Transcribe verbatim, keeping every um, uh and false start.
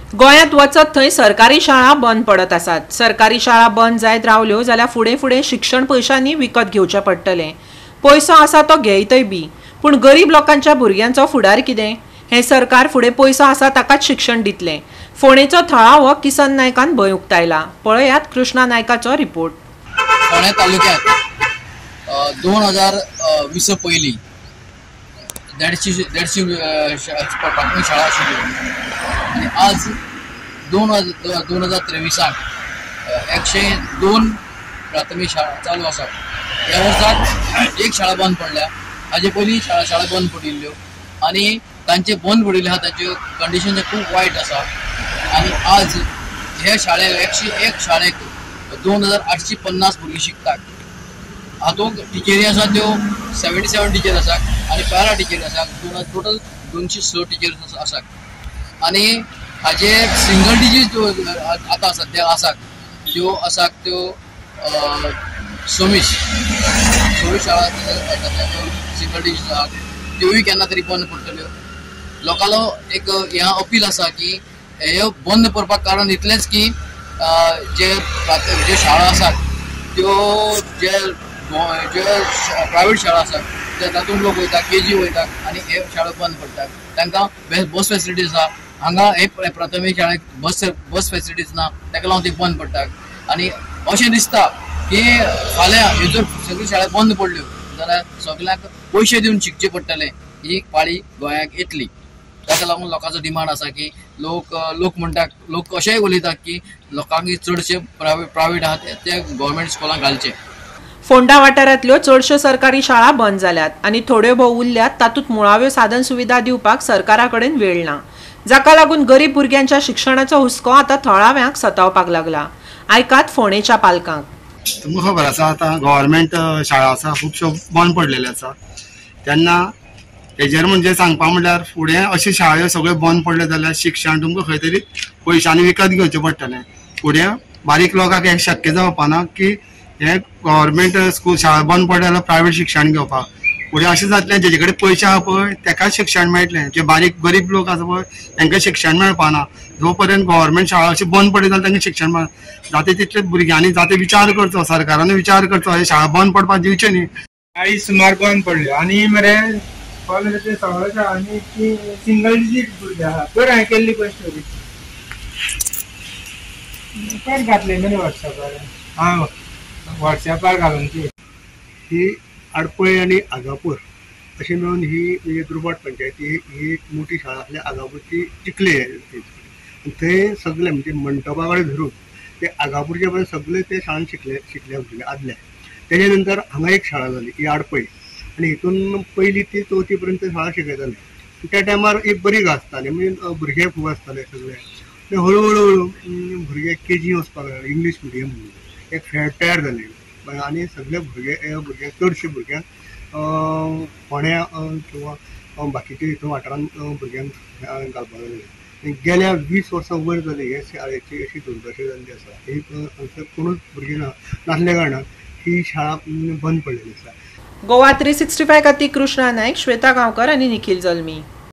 गोंयांत वचत थंय सरकारी शाळा बंद पडत आसात। सरकारी शाळा बंद जायत रावल्यो जाल्यार फुडें फुडें शिक्षण पयशांनी विकत घेवचें पडटलें। पयसो आसा तो घेयतय बी, पूण गरीब लोकांच्या भुरग्यांचो फुडार कितें? हें सरकार फुडें पयसो आसा ताकाच शिक्षण दितलें। फोंडेचो थळावो हो किसन नायकान भंय उक्तायला। पळयात कृष्णा नायकाचो रिपोर्ट। फोंडे तालुक्यांत दोन हजार वीस पयलीं देडशी देडशी प्राथमीक शाळा आशिल्ल्यो आनी आज दोन हजार दोन हजार तेविसाक एकशे दोन प्राथमीक शाळा चालू आसात। ह्या वर्साक एक शाळा बंद पडल्या, हाजे पयलीं शाळा शाळा बंद पडिल्ल्यो आनी तांचे बंद पडिल्ले आहा तांचे कंडिशन खूब वायट आसा। आनी आज हे शाळेक एकशे एक शाळेक दोन हजार आठशे पन्नास भुरगीं शिकतात। हातूंत टिचरी आसा त्यो सेव्हन्टी सेवन टिचर आसात आनी पॅरा टिचर आसात। टोटल दोनशे स टिचर आसात आनी हाजे सिंगल डिजीट आतां सद्या आसात त्यो आसात त्यो सव्वीस सव्वीस शाळा सिंगल डिजीट आसात, त्योय केन्ना तरी बंद पडटल्यो। लोकांलो एक हें अपील आसा की हे बंद करपाक कारण इतलेंच की जे जे शाळा आसात त्यो जे जे प्रायवेट शाळा आसात ते तातूंत लोक वयतात, के जी वयतात आनी हे शाळा बंद पडटात। तांकां बस फेसिलिटीज आसा, हांगा एक प्राथमीक शाळेक बस बस फेसिलिटीज ना, ताका लागून ती बंद पडटात। आनी अशें दिसता की फाल्यां ह्यो जर सगळ्यो शाळा बंद पडल्यो जाल्यार सगळ्यांक पयशे दिवन शिकचें पडटलें, ही पाळी गोंयांक येतली। ताका लागून लोकांचो डिमांड आसा की लोक लोक म्हणटात, लोक अशेंय उलयतात की लोकांक चडशे प्रायवेट प्रायवेट आहात ते गव्हर्मेंट स्कुलांक घालचे। फोंडा वाठारांतल्यो चडश्यो सरकारी शाळा बंद जाल्यात आनी थोड्यो भोव उरल्यात तातूंत मुळाव्यो साधन सुविधा दिवपाक सरकारा कडेन वेळ ना, जाका लागून गरीब भुरग्यांच्या शिक्षणाचो हुस्को आतां थळाव्यांक सतावपाक लागला। आयकात फोंडेच्या पालकांक। तुमकां खबर आसा आतां गव्हर्मेंट शाळा आसा खुबश्यो बंद पडलेल्यो आसा, तेन्ना हेजेर म्हणजे सांगपा म्हळ्यार फुडें अशे शाळो सगळ्यो बंद पडले जाल्यार शिक्षण तुमकां खंय तरी पयशांनी विकत घेवचें पडटलें। फुडें बारीक लोकांक हें शक्य जावपाना की हे गव्हर्मेंट स्कूल शाळा बंद पडले जाल्यार प्रायवेट शिक्षण घेवपाक। फुडें अशें जातलें जेजे कडेन पयशे आहा पळय तेकाच शिक्षण मेळटलें, जे बारीक गरीब लोक आसा पळय तांकां शिक्षण मेळपाना। जो पर्यंत गव्हर्मेंट शाळा अशी बंद पडली जाल्यार तांकां शिक्षण मेळ जाता तितले भुरग्यांनी जाता विचार करचो, सरकारान विचार करचो, हे शाळा बंद पडपाक दिवचे न्ही। शाळी सुमार बंद पडल्यो आनी मरे कॉलेजाचे सगळ्या शाळांनी सिंगल डिजीट भुरगे आहा। तर हांवें केल्ली गोश्ट कर घातले मरे वॉट्सॅपार, हां वॉट्सॅपार घालून ती ही आडपळी आनी आगापूर अशें मेळून ही एक रुबाट पंचायती ही एक मोठी शाळा आसल्या आगापूरची चिखले थंय सगळे म्हणजे मंटपा कडेन धरून ते आगापूरचे पर्यंत सगळे ते शाळान शिकले शिकले भुरगे आदले। तेजे नंतर हांगा एक शाळा जाली ही आडपळी आनी हितून पयली ती चवथी पर्यंत शाळा शिकयताले। त्या टायमार एक बरी आसताली म्हणजे भुरगे खूब आसताले सगळे। हळू हळू हळू भुरगे के जी वचपाक लागले, इंग्लीश मिडियम म्हणून एक फेड तयार जाले आनी सगळे भुरगे भुरग्यांक चडशे भुरग्यांक फोंड्या किंवा बाकीच्या हितून वाठारांत भुरग्यांक घालपाक लागले। गेल्या वीस वर्सां वयर जाली हे शाळेची अशी दुर्दशा जाल्ली आसा। ही कोणूच भुरगीं नासल्या कारणान ही शाळा बंद पडलेली आसा। गोवा थ्री सिक्स्टी फाय खातीर कृष्णा नायक, श्वेता गांवकर आनी निखिल जल्मी।